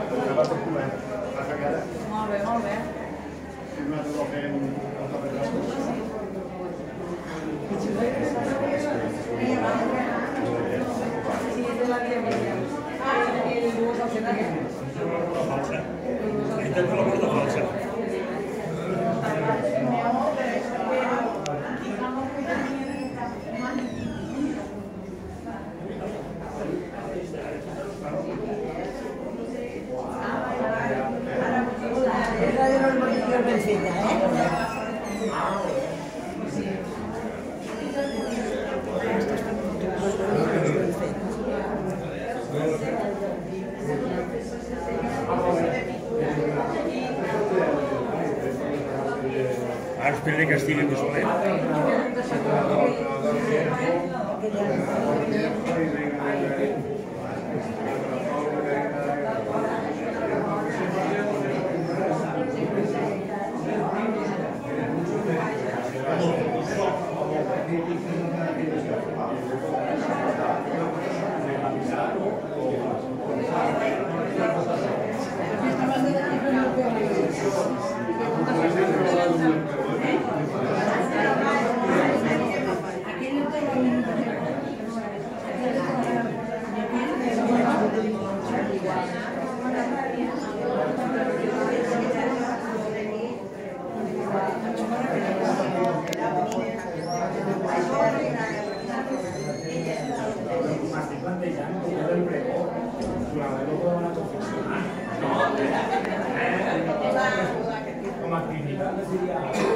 Molt bé, molt bé. Sí, és de la Via Vella. El bus al centre. Falsa. Intento la porta falsa. És la de l'organització ben feta, Ara espera que estigui més dolent. Com a activitat seria